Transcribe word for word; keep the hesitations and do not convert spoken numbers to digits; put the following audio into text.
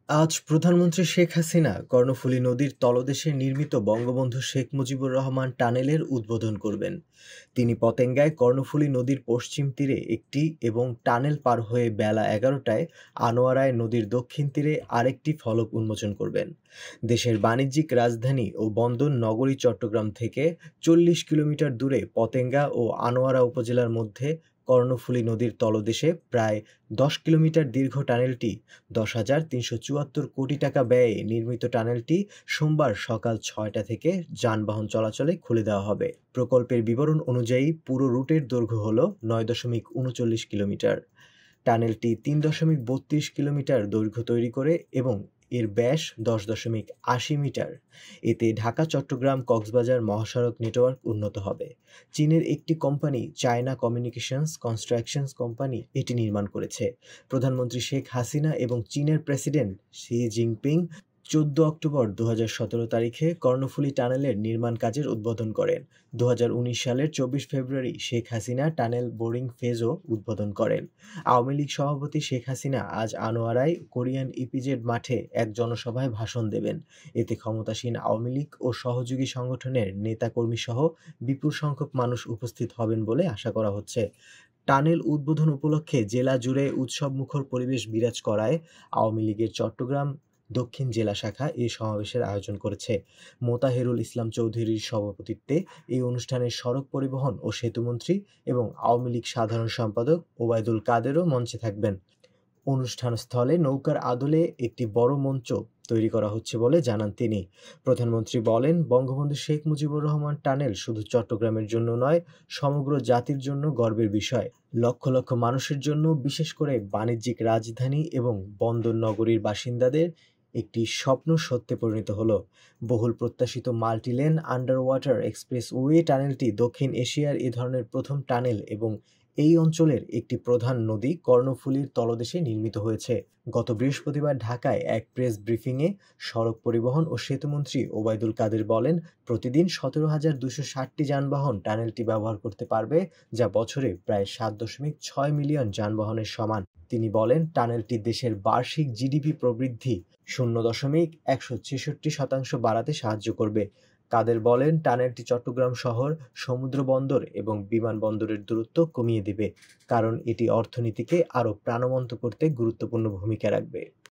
আজ প্রধানমন্ত্রী শেখ হাসিনা কর্ণফুলী নদীর তলদেশে নির্মিত বঙ্গবন্ধু শেখ মুজিবুর রহমান টানেলের উদ্বোধন করবেন। তিনি পতেঙ্গায় কর্ণফুলী নদীর পশ্চিম তীরে একটি এবং টানেল পার হয়ে বেলা এগারোটায় আনোয়ারায় নদীর দক্ষিণ তীরে আরেকটি ফলক উন্মোচন করবেন। দেশের বাণিজ্যিক রাজধানী ও বন্দর নগরী চট্টগ্রাম থেকে চল্লিশ কিলোমিটার দূরে পতেঙ্গা ও আনোয়ারা উপজেলার মধ্যে কর্ণফুলী নদীর তলদেশে প্রায় দশ কিলোমিটার দীর্ঘ টানেলটি দশ হাজার তিনশো চুয়াত্তর কোটি টাকা ব্যয়ে নির্মিত টানেলটি সোমবার সকাল ছয়টা থেকে যানবাহন চলাচলে খুলে দেওয়া হবে। প্রকল্পের বিবরণ অনুযায়ী পুরো রুটের দৈর্ঘ্য হল নয় দশমিক উনচল্লিশ কিলোমিটার। টানেলটি তিন দশমিক বত্রিশ কিলোমিটার দৈর্ঘ্য তৈরি করে এবং এর ব্যাস দশ দশমিক আশি মিটার। এতে ঢাকা চট্টগ্রাম কক্সবাজার মহাসড়ক নেটওয়ার্ক উন্নত হবে। চীনের একটি company China communications constructions company এটি নির্মাণ করেছে। প্রধানমন্ত্রী শেখ হাসিনা এবং চীনের প্রেসিডেন্ট শি জিনপিং চোদ্দ অক্টোবর দু হাজার সতেরো তারিখে কর্ণফুলী টানেলের নির্মাণ কাজের উদ্বোধন করেন। দু হাজার উনিশ সালের চব্বিশ ফেব্রুয়ারি শেখ হাসিনা টানেল বোরিং ফেজও উদ্বোধন করেন। আওয়ামী লীগ সভাপতি শেখ হাসিনা আজ আনোয়ারায় কোরিয়ান ইপিজেড মাঠে এক জনসভায় ভাষণ দেবেন। এতে ক্ষমতাসীন আওয়ামী লীগ ও সহযোগী সংগঠনের নেতাকর্মীসহ বিপুল সংখ্যক মানুষ উপস্থিত হবেন বলে আশা করা হচ্ছে। টানেল উদ্বোধন উপলক্ষে জেলা জুড়ে উৎসবমুখর পরিবেশ বিরাজ করায় আওয়ামী লীগের চট্টগ্রাম দক্ষিণ জেলা শাখা এই সমাবেশের আয়োজন করেছে। মোতাহেরুল ইসলাম চৌধুরীর সভাপতিত্বে এই অনুষ্ঠানে সড়ক পরিবহন ও সেতুমন্ত্রী এবং আওয়ামী লীগ সাধারণ সম্পাদক ওবায়দুল কাদেরও মঞ্চে থাকবেন। অনুষ্ঠান স্থলে নৌকার আদলে একটি বড় মঞ্চ তৈরি করা হচ্ছে বলে জানান তিনি। প্রধানমন্ত্রী বলেন, বঙ্গবন্ধু শেখ মুজিবুর রহমান টানেল শুধু চট্টগ্রামের জন্য নয়, সমগ্র জাতির জন্য গর্বের বিষয়। লক্ষ লক্ষ মানুষের জন্য, বিশেষ করে বাণিজ্যিক রাজধানী এবং বন্দর নগরীর বাসিন্দাদের একটি স্বপ্ন সত্যে পরিণত হলো। বহুল প্রত্যাশিত মাল্টিলেন আন্ডার ওয়াটার এক্সপ্রেসওয়ে টানেলটি দক্ষিণ এশিয়ার এ ধরনের প্রথম টানেল এবং এই অঞ্চলের একটি প্রধান নদী কর্ণফুলীর তলদেশে নির্মিত হয়েছে। গত বৃহস্পতিবার ঢাকায় এক প্রেস ব্রিফিংয়ে সড়ক পরিবহন ও সেতুমন্ত্রী ওবায়দুল কাদের বলেন, প্রতিদিন সতেরো হাজার দুশো ষাটটি যানবাহন টানেলটি ব্যবহার করতে পারবে, যা বছরে প্রায় সাত দশমিক ছয় মিলিয়ন যানবাহনের সমান। তিনি বলেন, টানেলটি দেশের বার্ষিক জিডিপি প্রবৃদ্ধি শূন্য দশমিক একশো ছেষট্টি শতাংশ বাড়াতে সাহায্য করবে। কাদের বলেন, টানেলটি চট্টগ্রাম শহর, সমুদ্র বন্দর এবং বিমানবন্দরের দূরত্ব কমিয়ে দেবে, কারণ এটি অর্থনীতিকে আরও প্রাণবন্ত করতে গুরুত্বপূর্ণ ভূমিকা রাখবে।